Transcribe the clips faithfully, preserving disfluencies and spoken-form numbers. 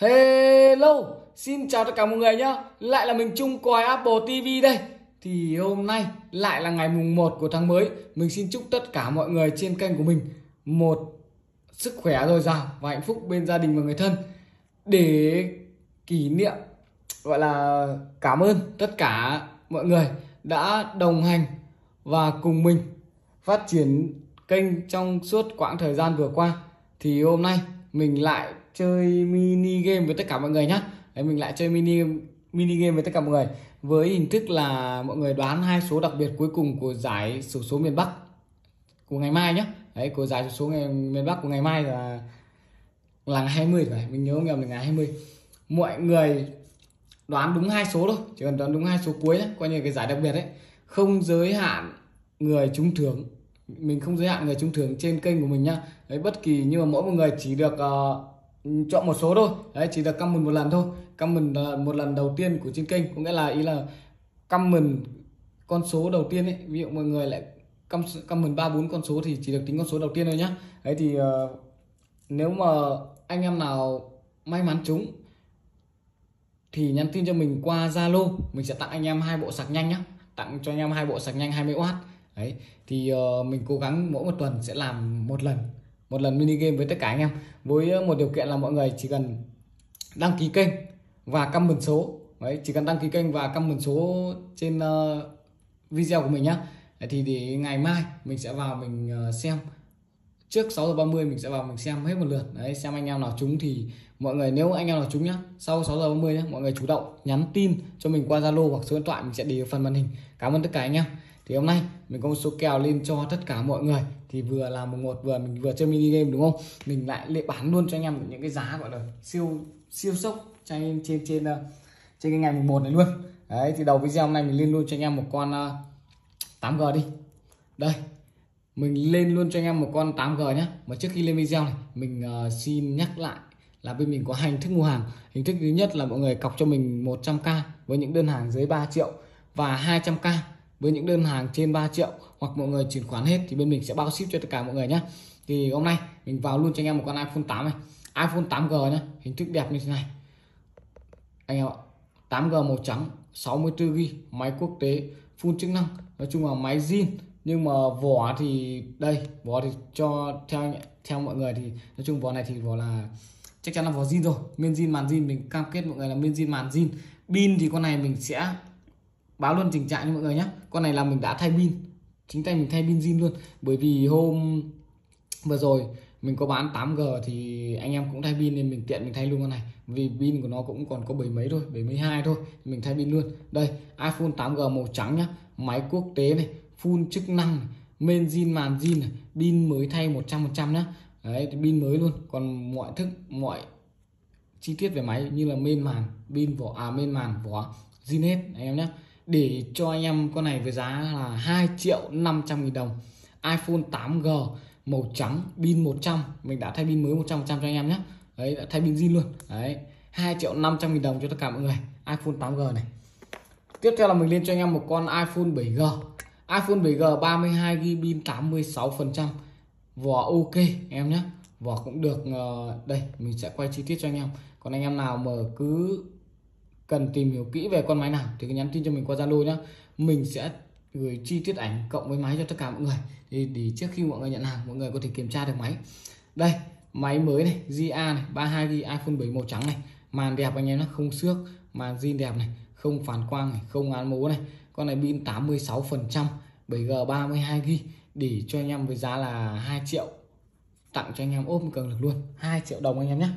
Hello, xin chào tất cả mọi người nhé. Lại là mình Trung Còi Apple ti vi đây. Thì hôm nay lại là ngày mùng một của tháng mới. Mình xin chúc tất cả mọi người trên kênh của mình một sức khỏe dồi dào và hạnh phúc bên gia đình và người thân. Để kỷ niệm, gọi là cảm ơn tất cả mọi người đã đồng hành và cùng mình phát triển kênh trong suốt quãng thời gian vừa qua. Thì hôm nay mình lại chơi mini game với tất cả mọi người nhé. Đấy, mình lại chơi mini mini game với tất cả mọi người với hình thức là mọi người đoán hai số đặc biệt cuối cùng của giải xổ số miền Bắc của ngày mai nhé. Đấy, của giải xổ số ngày miền Bắc của ngày mai là là ngày hai mươi rồi, mình nhớ nhầm là ngày hai mươi. Mọi người đoán đúng hai số thôi, chỉ cần đoán đúng hai số cuối nhé, coi như cái giải đặc biệt đấy, không giới hạn người trúng thưởng. Mình không giới hạn người trúng thưởng trên kênh của mình nhá. Đấy, bất kỳ, nhưng mà mỗi một người chỉ được uh, chọn một số thôi. Đấy, chỉ được comment một lần thôi. Comment uh, một lần đầu tiên của trên kênh, có nghĩa là ý là comment con số đầu tiên ấy. Ví dụ mọi người lại comment ba bốn con số thì chỉ được tính con số đầu tiên thôi nhá. Đấy thì uh, nếu mà anh em nào may mắn trúng thì nhắn tin cho mình qua Zalo, mình sẽ tặng anh em hai bộ sạc nhanh nhá. Tặng cho anh em hai bộ sạc nhanh hai mươi oát. Đấy thì uh, mình cố gắng mỗi một tuần sẽ làm một lần một lần mini game với tất cả anh em, với một điều kiện là mọi người chỉ cần đăng ký kênh và comment số. Đấy, chỉ cần đăng ký kênh và comment số trên uh, video của mình nhá. Đấy, thì để ngày mai mình sẽ vào mình uh, xem trước sáu giờ ba mươi, mình sẽ vào mình xem hết một lượt. Đấy, xem anh em nào trúng thì mọi người, nếu anh em nào trúng nhá, sau sáu giờ ba mươi nhá, mọi người chủ động nhắn tin cho mình qua Zalo hoặc số điện thoại, mình sẽ để ở phần màn hình. Cảm ơn tất cả anh em. Thì hôm nay mình có một số kèo lên cho tất cả mọi người, thì vừa là mùng một, vừa mình vừa chơi mini game đúng không, mình lại lệ bán luôn cho anh em những cái giá gọi là siêu siêu sốc trên trên trên trên cái ngày mùng một này luôn. Đấy, thì đầu video hôm nay mình lên luôn cho anh em một con uh, tám G đi. Đây, mình lên luôn cho anh em một con tám G nhé. Mà trước khi lên video này, mình uh, xin nhắc lại là bên mình có hai hình thức mua hàng. Hình thức thứ nhất là mọi người cọc cho mình một trăm k với những đơn hàng dưới ba triệu, và hai trăm k với những đơn hàng trên ba triệu, hoặc mọi người chuyển khoản hết thì bên mình sẽ bao ship cho tất cả mọi người nhé. Thì hôm nay mình vào luôn cho anh em một con iPhone tám này, iPhone tám G nhé, hình thức đẹp như thế này anh em ạ. tám G màu trắng, sáu mươi tư gi bi, máy quốc tế, full chức năng, nói chung là máy zin. Nhưng mà vỏ thì đây, vỏ thì cho theo theo mọi người thì nói chung vỏ này thì vỏ là chắc chắn là vỏ zin rồi, men zin màn zin, mình cam kết mọi người là men zin màn zin. Pin thì con này mình sẽ báo luôn tình trạng cho mọi người nhé. Con này là mình đã thay pin, chính tay mình thay pin zin luôn, bởi vì hôm vừa rồi mình có bán tám G thì anh em cũng thay pin nên mình tiện mình thay luôn con này, vì pin của nó cũng còn có bảy mấy thôi, bảy mươi hai thôi, mình thay pin luôn. Đây, iPhone tám G màu trắng nhá, máy quốc tế này, full chức năng này, men zin màn zin này, pin mới thay một trăm phần trăm nhá. Đấy, pin mới luôn, còn mọi thức mọi chi tiết về máy như là men màn, pin, vỏ, à men màn, vỏ zin hết anh em nhé. Để cho anh em con này với giá là hai triệu năm trăm nghìn đồng, iPhone tám G màu trắng, pin một trăm, mình đã thay pin mới một trăm phần trăm cho anh em nhé. Đấy, đã thay pin zin luôn. Đấy, hai triệu năm trăm nghìn đồng cho tất cả mọi người, iPhone tám G này. Tiếp theo là mình lên cho anh em một con iPhone bảy G, iPhone bảy G ba mươi hai gi bi, pin tám mươi sáu phần trăm, vỏ ok anh em nhé, vỏ cũng được. Đây mình sẽ quay chi tiết cho anh em. Còn anh em nào mà cứ cần tìm hiểu kỹ về con máy nào thì cứ nhắn tin cho mình qua Zalo nhá, mình sẽ gửi chi tiết ảnh cộng với máy cho tất cả mọi người, thì để trước khi mọi người nhận hàng mọi người có thể kiểm tra được máy. Đây, máy mới này, gi a này, ba mươi hai gi bi, iPhone bảy màu trắng này, màn đẹp anh em nhé, không xước, màn zin đẹp này, không phản quang này, không án mố này. Con này pin tám mươi sáu phần trăm, bảy G ba mươi hai gi bi, để cho anh em với giá là hai triệu, tặng cho anh em ốp cường lực luôn, hai triệu đồng anh em nhé.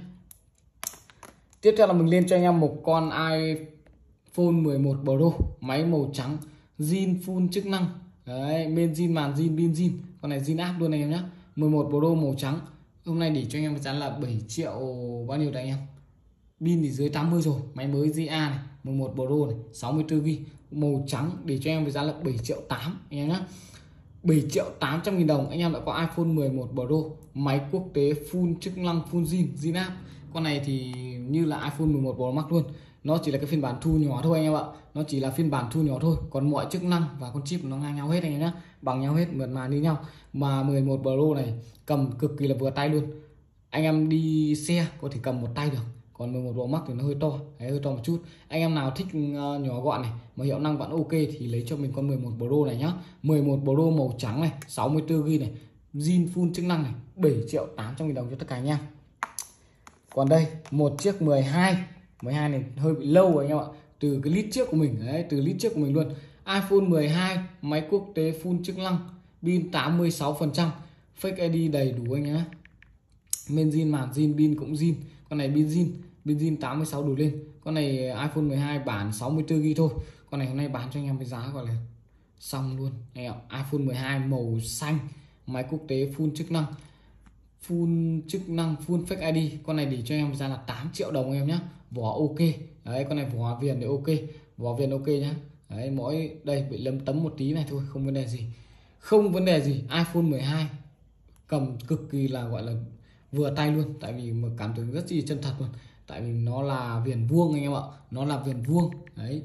Tiếp theo là mình lên cho anh em một con iPhone mười một Pro, máy màu trắng, zin full chức năng. Đấy, men zin màn zin, pin zin, con này zin áp luôn anh em nhé. mười một Pro màu trắng, hôm nay để cho anh em với giá là bảy triệu bao nhiêu đấy anh em. Pin thì dưới tám mươi rồi, máy mới gi a này, mười một Pro này, sáu mươi tư gi bi, màu trắng, để cho em với giá là bảy triệu tám anh em nhé. bảy triệu tám trăm nghìn đồng anh em đã có iPhone mười một Pro, máy quốc tế, full chức năng, full zin, zin áp. Con này thì như là iPhone mười một Pro Max luôn, nó chỉ là cái phiên bản thu nhỏ thôi anh em ạ, nó chỉ là phiên bản thu nhỏ thôi, còn mọi chức năng và con chip nó ngang nhau hết anh em nhé, bằng nhau hết, mượt mà như nhau. Mà mười một Pro này cầm cực kỳ là vừa tay luôn, anh em đi xe có thể cầm một tay được, còn mười một Pro Max thì nó hơi to, đấy, hơi to một chút. Anh em nào thích uh, nhỏ gọn này mà hiệu năng vẫn ok thì lấy cho mình con mười một Pro này nhá. mười một Pro màu trắng này, sáu mươi tư gi bi này, zin full chức năng này, bảy triệu tám trăm nghìn đồng cho tất cả anh em. Còn đây một chiếc mười hai, mười hai này hơi bị lâu rồi anh em ạ, từ cái list trước của mình đấy, từ list trước của mình luôn. iPhone mười hai, máy quốc tế full chức năng, pin tám mươi sáu phần trăm, Face i đê đầy đủ anh nhá. Main zin, màn zin, pin cũng zin. Con này pin zin, pin zin tám mươi sáu đủ lên. Con này iPhone mười hai bản sáu mươi tư gi bi thôi. Con này hôm nay bán cho anh em với giá gọi là xong luôn anh em. iPhone mười hai màu xanh, máy quốc tế full chức năng, full chức năng, full Face i đê. Con này để cho em ra là tám triệu đồng em nhé. Vỏ ok đấy, con này vỏ viền thì ok, vỏ viền ok nhá. Đấy, mỗi đây bị lấm tấm một tí này thôi, không vấn đề gì, không vấn đề gì. iPhone mười hai cầm cực kỳ là gọi là vừa tay luôn, tại vì mà cảm tưởng rất chi chân thật luôn, tại vì nó là viền vuông anh em ạ, nó là viền vuông đấy,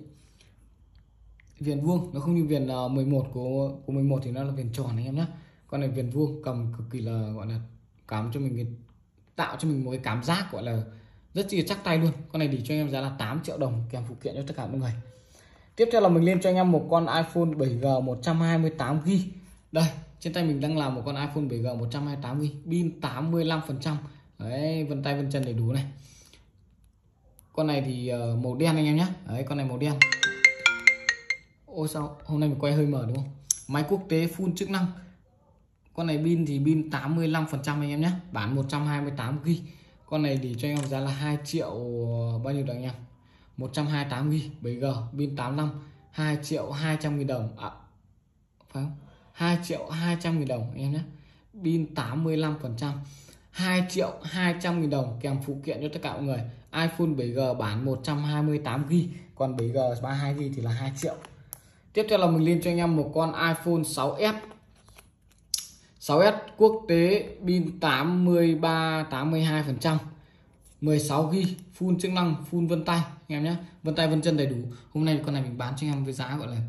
viền vuông, nó không như viền uh, mười một của của mười một thì nó là viền tròn anh em nhé. Con này viền vuông, cầm cực kỳ là gọi là cảm cho mình cái, tạo cho mình một cái cảm giác gọi là rất chi chắc tay luôn. Con này để cho anh em giá là tám triệu đồng kèm phụ kiện cho tất cả mọi người. Tiếp theo là mình lên cho anh em một con iPhone bảy G một trăm hai mươi tám gi bi. Đây, trên tay mình đang làm một con iPhone bảy G một trăm hai mươi tám gi bi, pin tám mươi lăm phần trăm. Đấy, vân tay vân chân đầy đủ này. Con này thì uh, màu đen anh em nhé. Đấy, con này màu đen. Ôi sao hôm nay mình quay hơi mờ đúng không? Máy quốc tế full chức năng. Con này pin thì pin tám mươi lăm phần trăm anh em nhé, bản một trăm hai mươi tám gi bi. Con này để cho anh em giá là hai triệu bao nhiêu đồng anh em? một trăm hai mươi tám gi bi, bảy G, pin tám mươi lăm, hai triệu hai trăm nghìn đồng. À, phải không? hai triệu hai trăm nghìn đồng anh em nhé. Pin tám mươi lăm phần trăm, hai triệu hai trăm nghìn đồng kèm phụ kiện cho tất cả mọi người. iPhone bảy G bản một trăm hai mươi tám gi bi, còn bảy G ba mươi hai gi bi thì là hai triệu. Tiếp theo là mình lên cho anh em một con iPhone sáu S. sáu S quốc tế, pin tám mươi ba tám mươi hai phần trăm, mười sáu gi bi, full chức năng, full vân tay anh em nhé, vân tay vân chân đầy đủ. Hôm nay con này mình bán cho anh em với giá gọi là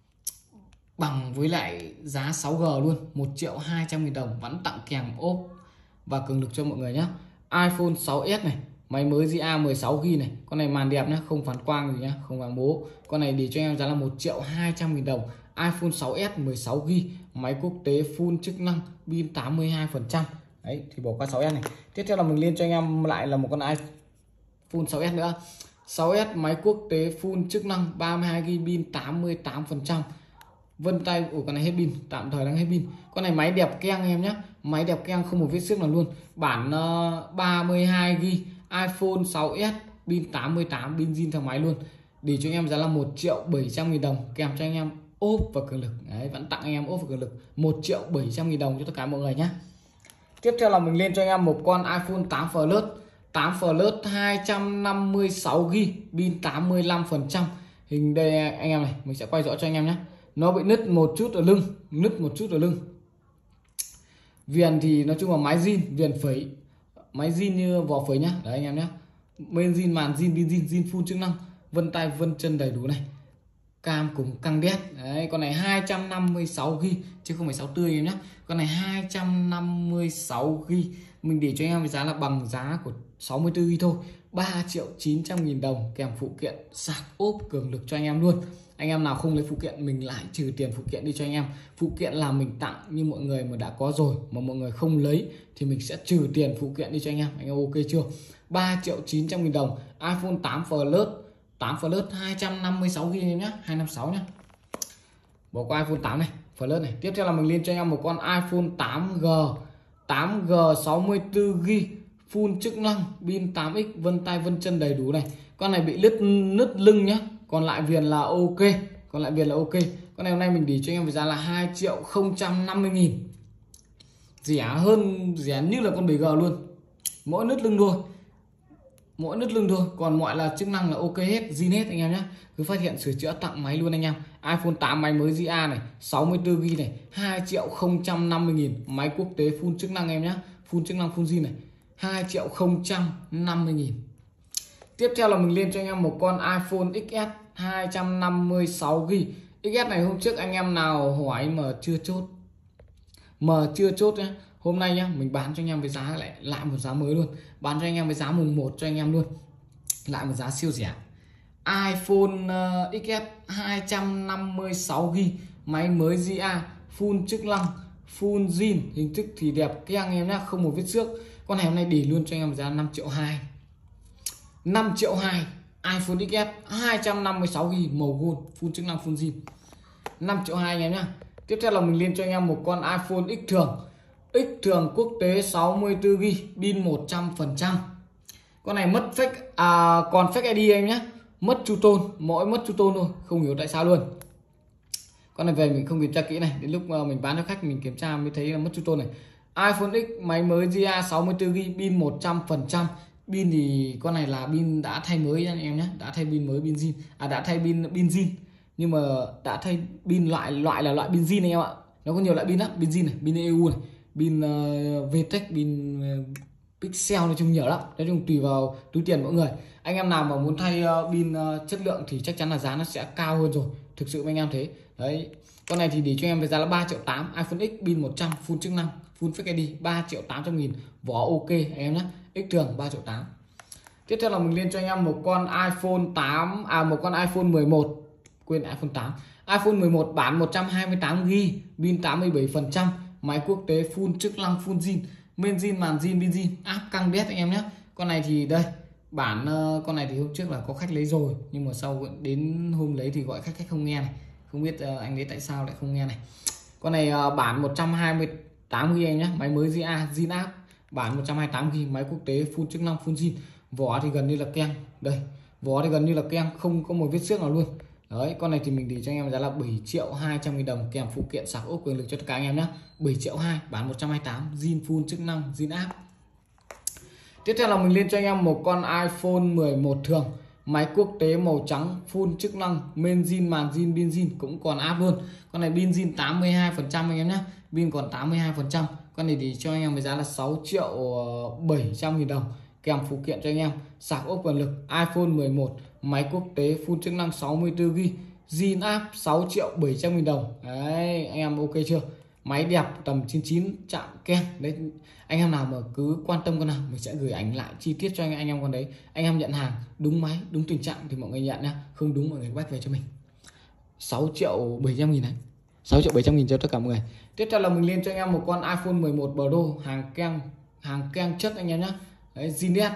bằng với lại giá sáu G luôn, một triệu hai trăm nghìn đồng, vẫn tặng kèm ốp và cường lực cho mọi người nhé. iPhone sáu S này, máy mới gi a mười sáu gi bi này, con này màn đẹp nhá, không phản quang gì nhá, không vàng bố. Con này để cho anh em giá là một triệu hai trăm nghìn đồng. iPhone sáu S mười sáu gi bi, máy quốc tế full chức năng, pin tám mươi hai phần trăm. Đấy thì bỏ qua sáu S này. Tiếp theo là mình lên cho anh em lại là một con iPhone sáu S nữa. sáu S máy quốc tế full chức năng, ba mươi hai gi bi, pin tám mươi tám phần trăm. Vân tay của con này hết pin, tạm thời đang hết pin. Con này máy đẹp keng em nhé, máy đẹp keng không một vết xước nào luôn. Bản uh, ba mươi hai gi bi, iPhone sáu S, pin tám mươi tám, pin zin theo máy luôn. Để cho anh em giá là một triệu bảy trăm nghìn đồng kèm cho anh em ốp và cường lực. Đấy, vẫn tặng anh em ốp và cường lực một triệu bảy trăm nghìn đồng cho tất cả mọi người nhé. Tiếp theo là mình lên cho anh em một con iPhone tám Plus. tám Plus hai trăm năm mươi sáu gi bi, pin tám mươi lăm phần trăm. Hình đây anh em này, mình sẽ quay rõ cho anh em nhé. Nó bị nứt một chút ở lưng, nứt một chút ở lưng. Viền thì nói chung là máy zin, viền phẩy, máy zin như vỏ phẩy nhá. Đấy anh em nhé. Main zin, màn zin, pin zin, zin full chức năng, vân tay vân chân đầy đủ này. Cam cùng căng đét. Đấy, con này hai trăm năm mươi sáu gi bi chứ không phải sáu mươi tư em nhé. Con này hai trăm năm mươi sáu gi bi, mình để cho anh em với giá là bằng giá của sáu mươi tư gi bi thôi, ba triệu chín trăm nghìn đồng kèm phụ kiện sạc ốp cường lực cho anh em luôn. Anh em nào không lấy phụ kiện mình lại trừ tiền phụ kiện đi cho anh em. Phụ kiện là mình tặng như mọi người mà đã có rồi mà mọi người không lấy thì mình sẽ trừ tiền phụ kiện đi cho anh em. Anh em ok chưa? ba triệu chín trăm nghìn đồng. iPhone tám Plus, tám Plus hai trăm năm mươi sáu gi bi nhé, hai trăm năm mươi sáu nhé. Bỏ qua iPhone tám này, Plus này. Tiếp theo là mình lên cho anh em một con iPhone tám G, tám G sáu mươi tư gi bi, full chức năng, pin tám x, vân tay vân chân đầy đủ này. Con này bị nứt nứt lưng nhá, còn lại viền là ok, còn lại viền là ok. Con này hôm nay mình để cho anh em với giá là hai triệu không trăm năm mươi nghìn, rẻ hơn, rẻ như là con bảy G luôn, mỗi nứt lưng thôi, mỗi nứt lưng thôi, còn mọi là chức năng là ok hết, zin hết anh em nhé. Cứ phát hiện sửa chữa tặng máy luôn anh em. iPhone tám máy mới gi a này, sáu mươi tư gi bi này, hai triệu không trăm năm mươi nghìn, máy quốc tế full chức năng em nhé, full chức năng full zin này, hai triệu không trăm năm mươi nghìn. Tiếp theo là mình lên cho anh em một con iPhone ích ét hai trăm năm mươi sáu gi bi. ích ét này hôm trước anh em nào hỏi mà chưa chốt, mà chưa chốt nhé. Hôm nay nhá, mình bán cho anh em với giá lại lại một giá mới luôn. Bán cho anh em với giá mùng một cho anh em luôn. lại một giá siêu rẻ. iPhone uh, ích ét hai trăm năm mươi sáu gi-ga-bai, máy mới giê a, full chức năng, full zin, hình thức thì đẹp keng em nhá, không một vết xước. Con này hôm nay để luôn cho anh em giá năm triệu hai. năm triệu hai, iPhone ích ét hai trăm năm mươi sáu gi-ga-bai màu gold, full chức năng, full zin. năm triệu hai anh em nhá. Tiếp theo là mình lên cho anh em một con iPhone X thường. X thường quốc tế sáu mươi tư gi-ga-bai, pin một trăm phần trăm. Con này mất fake à, còn fake i đê em nhé, mất chu tôn, mỗi mất chu tôn thôi, không hiểu tại sao luôn. Con này về mình không kiểm tra kỹ này, đến lúc mình bán cho khách mình kiểm tra mới thấy là mất chu tôn này. iPhone X máy mới giê a sáu mươi tư gi-ga-bai, pin một trăm phần trăm. Pin thì con này là pin đã thay mới anh em nhé, đã thay pin mới, pin zin, à đã thay pin pin zin, nhưng mà đã thay pin loại loại là loại pin zin anh em ạ. Nó có nhiều loại pin lắm, pin zin này, pin e u này, pin uh, VTech, pin uh, Pixel, nói chung nhiều lắm. Nói chung tùy vào túi tiền mỗi người. Anh em nào mà muốn thay uh, pin uh, chất lượng thì chắc chắn là giá nó sẽ cao hơn rồi, thực sự với anh em thế. Đấy, con này thì để cho em với giá là ba triệu tám, iPhone X pin một trăm, full chức năng, full fake i đê, ba triệu tám trăm nghìn, vỏ ok anh em nhé. X thường ba triệu tám. Tiếp theo là mình lên cho anh em một con iPhone tám, à một con iPhone mười một, quên iPhone tám. iPhone mười một bản một trăm hai mươi tám gi-ga-bai, pin tám mươi bảy phần trăm, máy quốc tế, full chức năng, full zin, main zin, màn zin, pin zin, áp căng đét anh em nhé. Con này thì đây, bản uh, con này thì hôm trước là có khách lấy rồi, nhưng mà sau đến hôm lấy thì gọi khách, khách không nghe này. Không biết uh, anh ấy tại sao lại không nghe này. Con này uh, bản một trăm hai mươi tám gi-ga-bai anh nhé, máy mới giê a, zin áp, bản một trăm hai mươi tám gi-ga-bai, máy quốc tế, full chức năng, full zin, vỏ thì gần như là keng. Đây, vỏ thì gần như là keng, không có một vết xước nào luôn. Đấy, con này thì mình để cho anh em giá là bảy triệu hai trăm nghìn đồng, kèm phụ kiện sạc ốp cường lực cho tất cả anh em nhé. bảy triệu hai, bán một trăm hai mươi tám, zin full chức năng, zin áp. Tiếp theo là mình lên cho anh em một con iPhone mười một thường, máy quốc tế màu trắng, full chức năng, main zin, màn zin, pin zin, cũng còn áp luôn. Con này pin zin tám mươi hai phần trăm anh em nhé, pin còn tám mươi hai phần trăm. Con này thì cho anh em với giá là sáu triệu bảy trăm nghìn đồng, kèm phụ kiện cho anh em sạc ốp cường lực. iPhone mười một, máy quốc tế, full chức năng, sáu mươi tư gi-ga-bai, zin áp, sáu triệu bảy trăm nghìn đồng. Đấy, anh em ok chưa? Máy đẹp, tầm chín chín, chạm keng. Đấy, anh em nào mà cứ quan tâm con nào mình sẽ gửi ảnh lại chi tiết cho anh anh em con đấy. Anh em nhận hàng đúng máy, đúng tình trạng thì mọi người nhận nha, không đúng mọi người bắt về cho mình. sáu triệu bảy trăm nghìn đấy, sáu triệu bảy trăm nghìn cho tất cả mọi người. Tiếp theo là mình lên cho anh em một con iPhone mười một Pro, hàng keng, hàng keng chất anh em nhé. Đấy, zin đét,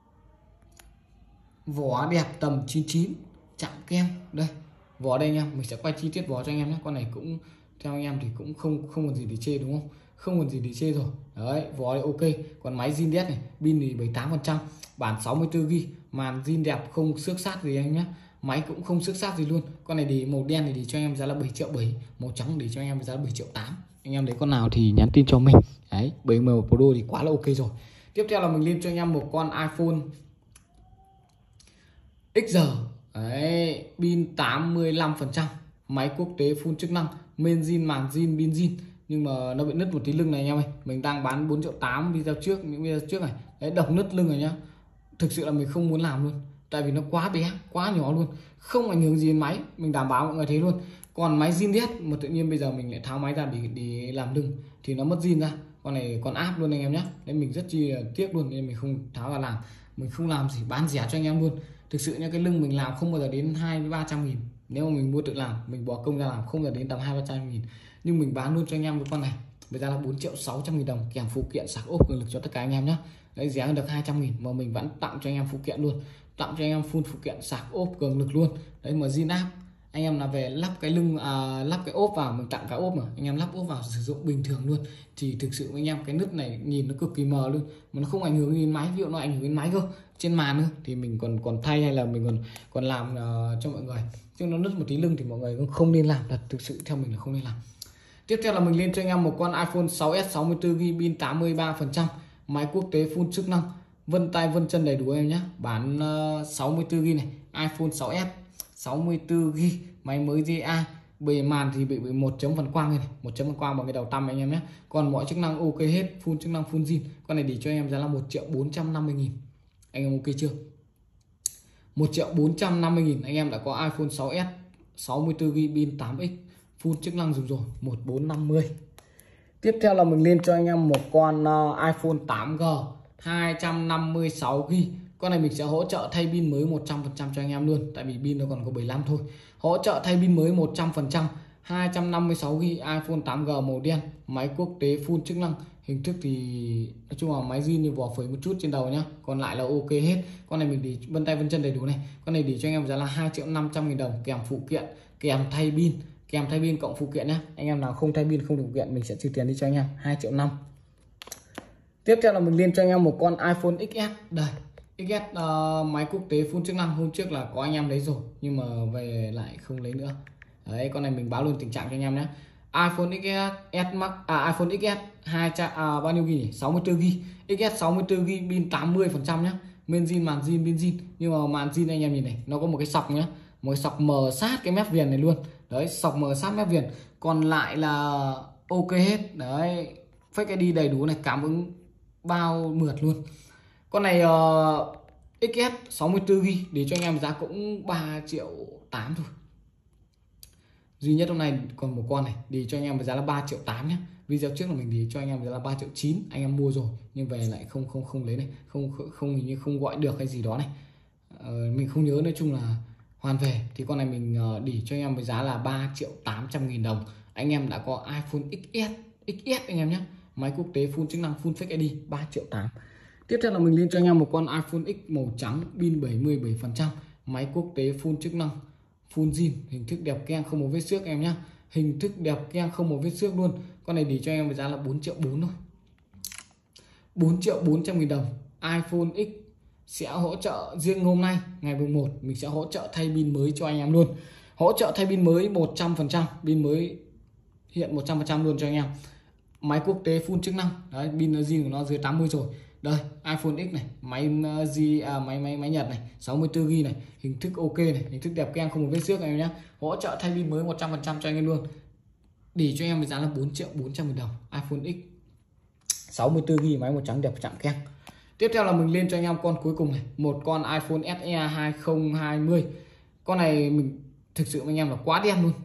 vỏ đẹp, tầm chín chín, chạm keng. Đây, vỏ đây anh em, mình sẽ quay chi tiết vỏ cho anh em nhé. Con này cũng theo anh em thì cũng không không còn gì để chê đúng không? Không còn gì để chê rồi. Đấy, vỏ đây ok. Còn máy zin đét này, pin thì bảy mươi tám phần trăm, bản sáu mươi tư gi-ga-bai, màn zin đẹp, không xước sát gì anh nhé. Máy cũng không xước sát gì luôn. Con này thì màu đen thì để cho anh em giá là bảy triệu bảy, màu trắng để cho anh em giá là bảy triệu tám. Anh em lấy con nào thì nhắn tin cho mình. Đấy, bảy mươi Pro thì quá là ok rồi. Tiếp theo là mình lên cho anh em một con iPhone ích giê. Đấy, pin tám mươi lăm phần trăm, máy quốc tế, full chức năng, main zin, màn zin, pin zin, nhưng mà nó bị nứt một tí lưng này anh em ơi. Mình đang bán bốn triệu tám video trước, những video trước này. Đấy, độc nứt lưng rồi nhá. Thực sự là mình không muốn làm luôn, tại vì nó quá bé, quá nhỏ luôn, không ảnh hưởng gì đến máy, mình đảm bảo mọi người thấy luôn. Còn máy zin đét mà tự nhiên bây giờ mình lại tháo máy ra để để làm lưng thì nó mất zin ra. Con này còn áp luôn anh em nhé. Nên mình rất chi là tiếc luôn nên mình không tháo ra làm. Mình không làm gì, bán rẻ cho anh em luôn. Thực sự nha, cái lưng mình làm không bao giờ đến hai đến ba trăm nghìn. Nếu mà mình mua tự làm, mình bỏ công ra làm không bao giờ đến tầm hai ba trăm nghìn. Nhưng mình bán luôn cho anh em với con này với giá là bốn triệu sáu trăm nghìn đồng, kèm phụ kiện sạc ốp cường lực cho tất cả anh em nhé. Đấy, giá hơn được hai trăm nghìn mà mình vẫn tặng cho anh em phụ kiện luôn, tặng cho anh em full phụ kiện sạc ốp cường lực luôn. Đấy, mà zin áp, anh em là về lắp cái lưng à, lắp cái ốp vào, mình tặng cả ốp mà anh em lắp ốp vào sử dụng bình thường luôn. Thì thực sự với anh em cái nứt này nhìn nó cực kỳ mờ luôn, mà nó không ảnh hưởng đến máy. Ví dụ nó ảnh hưởng đến máy cơ, trên màn nữa thì mình còn còn thay hay là mình còn còn làm uh, cho mọi người. Chứ nó nứt một tí lưng thì mọi người cũng không nên làm, thật thực sự theo mình là không nên làm. Tiếp theo là mình lên cho anh em một con iPhone sáu S sáu mươi tư gi-ga-bai, pin tám mươi ba phần trăm, máy quốc tế, full chức năng, vân tay vân chân đầy đủ em nhé. Bản uh, sáu mươi tư gi-ga-bai này, iPhone sáu S sáu mươi tư gi-ga-bai, máy mới giê a. Bề màn thì bị, bị một chấm phản quang này, một chấm phản quang bằng cái đầu tăm anh em nhé. Còn mọi chức năng ok hết, full chức năng, full zin. Con này để cho anh em giá là một triệu bốn trăm năm mươi nghìn. Anh em ok chưa? một triệu bốn trăm năm mươi nghìn anh em đã có iPhone sáu S sáu mươi tư gi-ga-bai, pin tám x, full chức năng dùng rồi, một triệu bốn trăm năm mươi. Tiếp theo là mình lên cho anh em một con uh, iPhone tám G hai trăm năm mươi sáu gi-ga-bai, Con này mình sẽ hỗ trợ thay pin mới một trăm phần trăm cho anh em luôn, tại vì pin nó còn có bảy mươi lăm thôi. Hỗ trợ thay pin mới một trăm phần trăm, hai trăm năm mươi sáu gi ga bai, iPhone tám G màu đen, máy quốc tế full chức năng. Hình thức thì nói chung là máy zin như vỏ phới một chút trên đầu nhá, còn lại là ok hết. Con này mình để vân tay vân chân đầy đủ này. Con này để cho anh em giá là hai triệu năm trăm nghìn đồng, kèm phụ kiện, kèm thay pin, kèm thay pin cộng phụ kiện nhá. Anh em nào không thay pin không đủ kiện mình sẽ trừ tiền đi cho anh em hai triệu năm. Tiếp theo là mình lên cho anh em một con iPhone ích ét đây. ích ét uh, máy quốc tế full chức năng, hôm trước là có anh em lấy rồi nhưng mà về lại không lấy nữa. Đấy, con này mình báo luôn tình trạng cho anh em nhé. iPhone ích ét Max, à iPhone ích ét hai trăm à, bao nhiêu ghi sáu mươi tư gi ga, ích ét sáu mươi tư gi ga, pin tám mươi phần trăm nhé. Men zin, màn zin, pin zin, nhưng mà màn zin anh em nhìn này, nó có một cái sọc nhá, một cái sọc mờ sát cái mép viền này luôn. Đấy, sọc mờ sát mép viền, còn lại là ok hết. Đấy, Face ai đi đầy đủ này, cảm ứng bao mượt luôn. Con này uh, ích ét sáu mươi tư gi ga để cho anh em giá cũng ba triệu tám thôi. Duy nhất hôm nay còn một con này để cho anh em với giá là ba triệu tám nhé. Video trước là mình để cho anh em với giá là ba triệu chín, anh em mua rồi nhưng về lại không không không lấy này, không không hình như không gọi được hay gì đó này. Ờ, mình không nhớ, nói chung là hoàn về thì con này mình uh, để cho anh em với giá là ba triệu tám trăm nghìn đồng. Anh em đã có iPhone ích ét ích ét anh em nhé. Máy quốc tế full chức năng, full Face ai đi, ba triệu tám. Tiếp theo là mình lên cho anh em một con iPhone X màu trắng, pin bảy mươi bảy phần trăm, máy quốc tế full chức năng, full zin, hình thức đẹp keng không một vết xước em nhé. Hình thức đẹp keng không một vết xước luôn. Con này để cho em với giá là bốn triệu bốn thôi. bốn triệu bốn trăm nghìn đồng. iPhone X sẽ hỗ trợ riêng hôm nay ngày mùng một mình sẽ hỗ trợ thay pin mới cho anh em luôn. Hỗ trợ thay pin mới một trăm phần trăm, pin mới hiện một trăm phần trăm luôn cho anh em. Máy quốc tế full chức năng. Đấy, pin zin của nó dưới tám mươi rồi. Đây, iPhone X này, máy G à, máy máy máy Nhật này, sáu mươi tư gi ga này, hình thức ok này, hình thức đẹp keng không một vết xước em nhé. Hỗ trợ thay pin mới một trăm phần trăm cho anh em luôn. Để cho em với giá là bốn triệu bốn trăm nghìn đồng, iPhone X sáu mươi tư gi ga, máy màu trắng đẹp chạm keng. Tiếp theo là mình lên cho anh em con cuối cùng này, một con iPhone ét e hai không hai không. Con này mình thực sự anh em là quá đen luôn.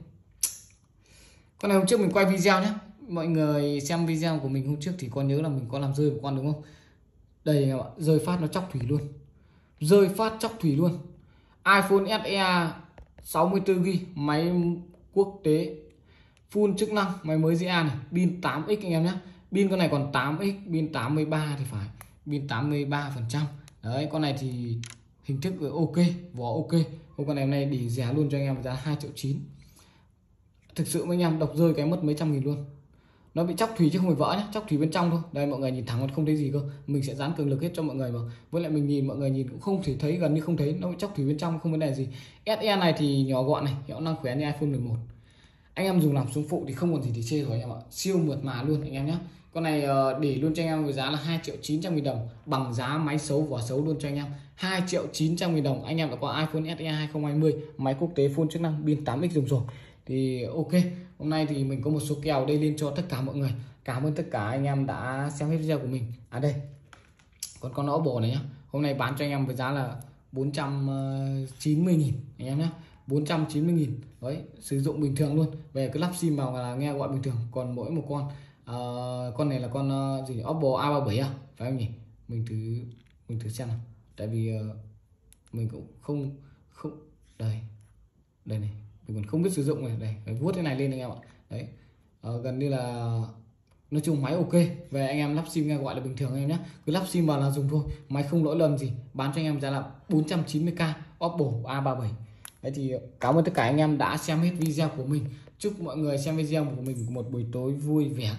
Con này hôm trước mình quay video nhé. Mọi người xem video của mình hôm trước thì có nhớ là mình có làm rơi một con đúng không? Đây anh em ạ, rơi phát nó chóc thủy luôn. Rơi phát chóc thủy luôn. iPhone ét e sáu mươi tư gi ga, máy quốc tế full chức năng, máy mới giê a này, pin tám x anh em nhé. Pin con này còn tám x, pin tám mươi ba thì phải, pin tám mươi ba phần trăm. Đấy, con này thì hình thức ok, vỏ ok. Con này hôm nay để giá luôn cho anh em giá hai triệu chín. Thực sự anh em độc rơi cái mất mấy trăm nghìn luôn. Nó bị chóc thủy chứ không phải vỡ nhé, chóc thủy bên trong thôi. Đây mọi người nhìn thẳng còn không thấy gì cơ. Mình sẽ dán cường lực hết cho mọi người mà. Với lại mình nhìn mọi người nhìn cũng không thể thấy, gần như không thấy, nó bị chóc thủy bên trong không vấn đề gì. ét e này thì nhỏ gọn này, hiệu năng khỏe như iPhone mười một. Anh em dùng làm súng phụ thì không còn gì để chê rồi anh em ạ. Siêu mượt mà luôn anh em nhé. Con này để luôn cho anh em với giá là hai triệu chín trăm nghìn đồng, bằng giá máy xấu vỏ xấu luôn cho anh em. hai triệu chín trăm nghìn đồng. Anh em đã có iPhone ét e hai không hai không, máy quốc tế full chức năng, pin tám x dùng rồi. Thì ok, hôm nay thì mình có một số kèo đây lên cho tất cả mọi người. Cảm ơn tất cả anh em đã xem hết video của mình. À đây, còn con nó bò này nhá, hôm nay bán cho anh em với giá là bốn trăm chín mươi nghìn anh em nhé, bốn trăm chín mươi nghìn. Đấy, sử dụng bình thường luôn, về cứ lắp sim vào là nghe gọi bình thường. Còn mỗi một con uh, con này là con uh, gì Oppo A ba mươi bảy à, phải không nhỉ? Mình thử mình thử xem nào, tại vì uh, mình cũng không không đây đây này, mình còn không biết sử dụng này, đây phải vuốt cái này lên anh em ạ. Đấy, uh, gần như là nói chung máy ok, về anh em lắp sim nghe gọi là bình thường anh em nhé, cứ lắp sim vào là dùng thôi, máy không lỗi lầm gì. Bán cho anh em giá là bốn trăm chín mươi k, Oppo A ba mươi bảy. Đấy thì cảm ơn tất cả anh em đã xem hết video của mình. Chúc mọi người xem video của mình một buổi tối vui vẻ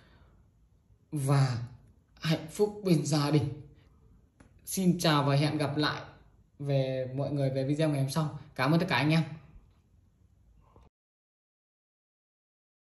và hạnh phúc bên gia đình. Xin chào và hẹn gặp lại về mọi người về video ngày hôm sau. Cảm ơn tất cả anh em.